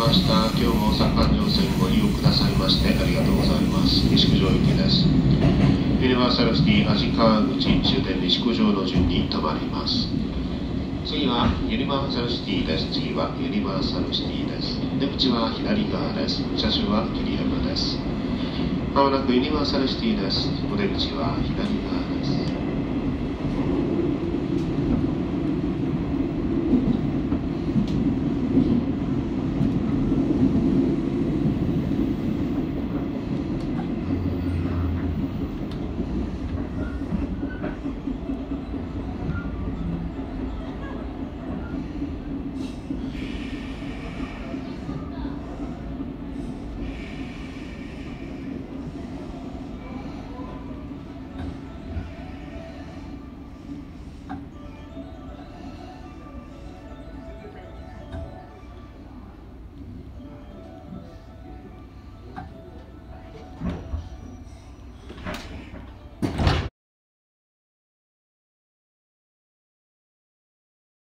ました。今日も左官乗船ご利用くださいましてありがとうございます。西九条行きです。ユニバーサルシティ安治川口終点西九条の順に停まります。次はユニバーサルシティです。次はユニバーサルシティです。出口は左側です。車種は桐山です。まもなくユニバーサルシティです。お出口は左側です。